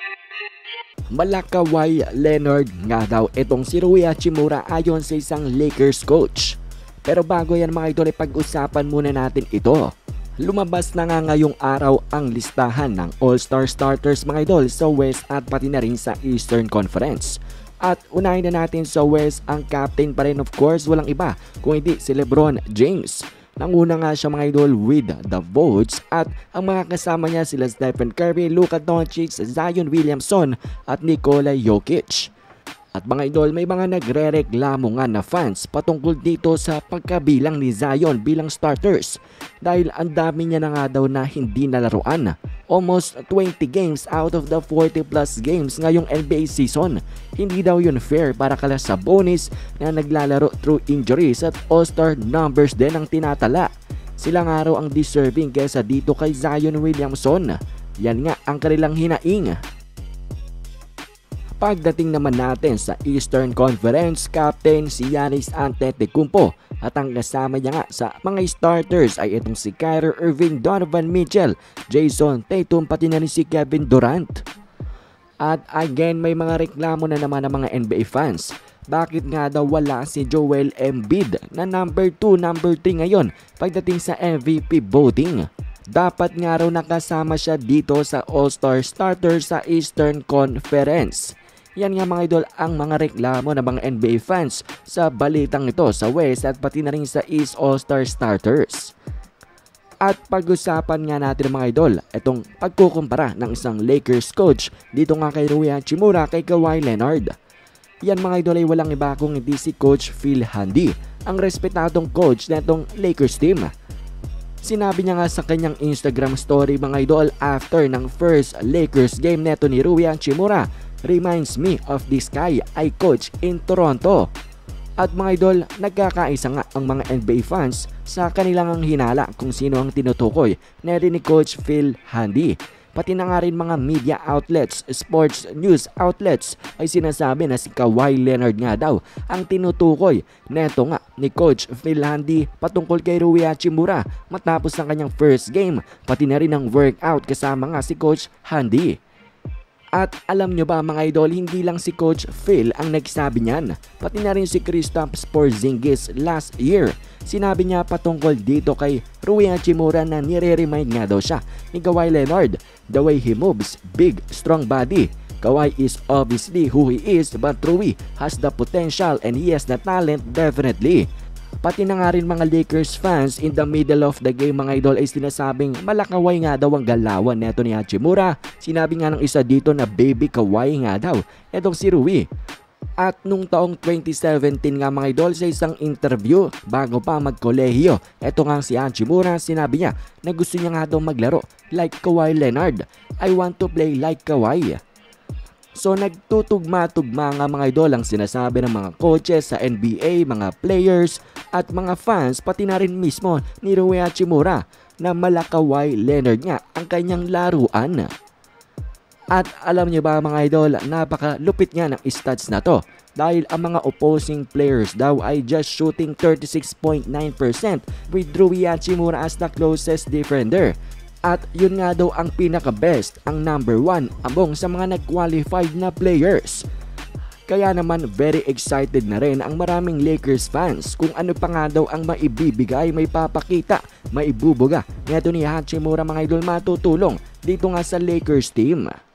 Kawhi Leonard nga daw itong si Rui Hachimura ayon sa isang Lakers coach. Pero bago yan mga idol, pag-usapan muna natin ito. Lumabas na nga ngayong araw ang listahan ng All-Star starters mga idol sa West at pati na rin sa Eastern Conference. At unahin na natin sa West, ang captain pa rin of course walang iba kung hindi si LeBron James. Nanguna nga siya mga idol with the votes at ang mga kasama niya sila Stephen Curry, Luka Doncic, Zion Williamson at Nikola Jokic. At mga idol, may mga nagre-reklamo nga na fans patungkol dito sa pagkabilang ni Zion bilang starters dahil ang dami niya na nga daw na hindi nalaruan. Almost 20 games out of the 40 plus games ngayong NBA season. Hindi daw yun fair para kala sa bonus na naglalaro through injuries at all-star numbers din ang tinatala. Sila nga raw ang deserving kesa dito kay Zion Williamson. Yan nga ang kanilang hinaing. Pagdating naman natin sa Eastern Conference, captain si Giannis Antetokounmpo at ang kasama niya nga sa mga starters ay itong si Kyrie Irving, Donovan Mitchell, Jason Tatum pati na rin si Kevin Durant. At again, may mga reklamo na naman ng mga NBA fans. Bakit nga daw wala si Joel Embiid na number 2, number 3 ngayon pagdating sa MVP voting? Dapat nga raw nakasama siya dito sa All-Star starter sa Eastern Conference. Yan nga mga idol ang mga reklamo ng mga NBA fans sa balitang ito sa West at pati na rin sa East All-Star starters. At pag-usapan nga natin mga idol, itong pagkukumpara ng isang Lakers coach dito nga kay Rui Hachimura kay Kawhi Leonard. Yan mga idol ay walang iba kung hindi si Coach Phil Handy, ang respetadong coach na itong Lakers team. Sinabi niya nga sa kanyang Instagram story mga idol after ng first Lakers game neto ni Rui Hachimura, "Reminds me of this guy I coach in Toronto." At mga idol, nagkakaisa nga ang mga NBA fans sa kanilang hinala kung sino ang tinutukoy na rin ni Coach Phil Handy. Pati na nga rin mga media outlets, sports news outlets ay sinasabi na si Kawhi Leonard nga daw ang tinutukoy neto nga ni Coach Phil Handy patungkol kay Rui Hachimura matapos ang kanyang first game, pati na rin ang workout kasama nga si Coach Handy. At alam nyo ba mga idol, hindi lang si Coach Phil ang nagsabi niyan, pati na rin si Kristaps Porzingis last year. Sinabi niya patungkol dito kay Rui Hachimura na nire-remind nga daw siya ni Kawhi Leonard. The way he moves, big, strong body. Kawhi is obviously who he is, but Rui has the potential and he has the talent definitely. Pati na nga rin mga Lakers fans in the middle of the game mga idol ay sinasabing malakaway nga daw ang galawan neto ni Hachimura. Sinabi nga ng isa dito na baby Kawhi nga daw etong si Rui. At nung taong 2017 nga mga idol sa isang interview bago pa magkolehiyo, eto nga si Hachimura, sinabi niya na gusto niya nga daw maglaro like Kawhi Leonard. I want to play like Kawhi. So nagtutugma-tugma nga mga idol ang sinasabi ng mga coaches sa NBA, mga players at mga fans pati na rin mismo ni Rui Hachimura na Kawhi Leonard nga ang kanyang laruan. At alam niyo ba mga idol, napakalupit nga ng stats na to dahil ang mga opposing players daw ay just shooting 36.9% with Rui Hachimura as the closest defender. At yun nga daw ang pinaka-best, ang number 1 among sa mga nag-qualified na players. Kaya naman very excited na rin ang maraming Lakers fans kung ano pa nga daw ang maibibigay, may papakita, maibubuga neto ni Hachimura mga idol matutulong dito nga sa Lakers team.